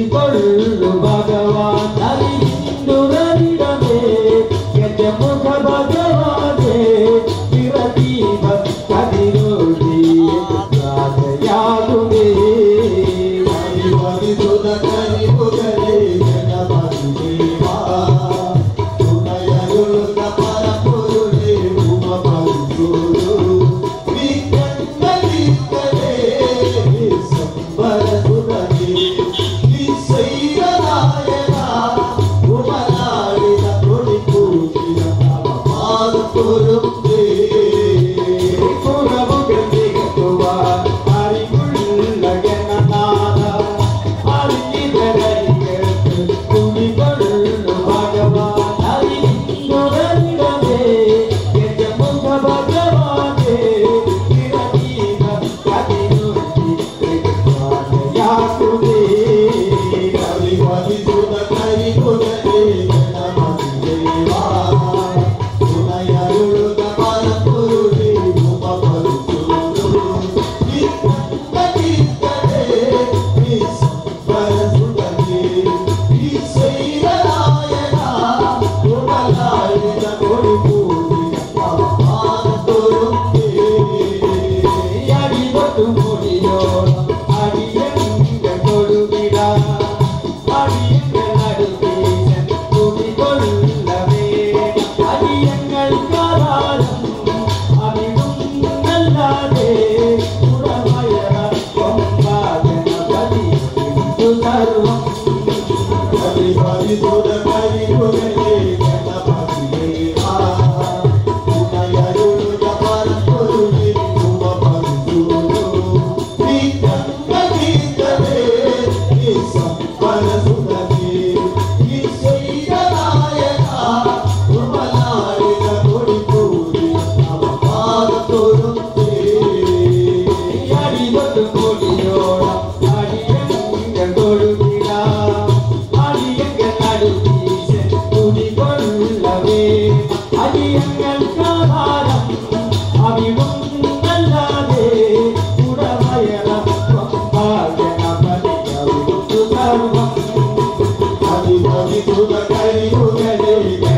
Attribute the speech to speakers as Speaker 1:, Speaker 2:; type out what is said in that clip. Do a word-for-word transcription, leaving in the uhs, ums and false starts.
Speaker 1: കുടികൊള്ളു ഭഗവാൻ അറിയുന്നുറവിടമേ എന്റെ മുഖ ഭഗവാനേ നിറദീപം കതിരൊളി യാതുമേ ഹരിവരിതുത കരിമുഖലേ ഗണപതി ദേവാ തുണയരുളുക പരമ്പൊരുളേ ഉമപരിശുദ്ധു വിഘ്നങ്ങളിക്കലേ സംവരസുതനേ വിശ്വൈരനായക ഉമനാളിത തൊളിപ്പൂജിത പാദപൊരുത്തേ പുറമുഖത്തികത്തുവാൻ അറിവുള്ള ഗണനാഥ അറിഞ്ഞിതരരികൾക്ക് കുടികൊള്ളു ഭഗവാൻ അറിയുന്നുറവിടമേ എന്റെ മുഖ ഭഗവാനേ നിറദീപ കതിരൊളി യാതുമേ ഹരിവരിതുത കരിമുഖലേ ഗണപതി ദേവാ തുണയരുളുക പരമ്പൊരുളേ ഉമപരിശുദ്ധു വിഘ്നങ്ങളിക്കലേ സംവരസുതനേ വിശ്വൈരനായക ഉമനാളിത തൊളിപ്പൂജിത പാദപൊരുത്തേ അടിതൊട്ടു മുടിയോളം അടിയന്റെ കൊടുവിട അടിയങ്ങൾ നടുവീശൻ കുടികൊള്ളവേ അടിയങ്ങൾ കാലം അറിവുന്നല്ലാതെ ഉടമയറ കൊമ്പാകനപതി സർവം ഹരിവരിതുത കരിമുഖലേ ഗണപതി ദേവാ തുണയരുളുക പരമ്പൊരുളേ ഉമപരിശുദ്ധു വിഘ്നങ്ങളിക്കലേ സംവരസുതനേ വിശ്വൈരനായക ഉമനാളിത തൊളിപ്പൂജിത പാദപൊരുത്തേ അടിതൊട്ടു മുടിയോളം അടിയങ്ങൾ കൊടുവിട അടിയങ്ങൾ നടുവീശൻ കുടികൊള്ളവേ അടിയങ്ങൾ കാലം അറിവുന്നല്ലാതെ ഉടമയറ കൊമ്പാകനപതി സർവം ഹരിവരിതുത കരിമുഖലേ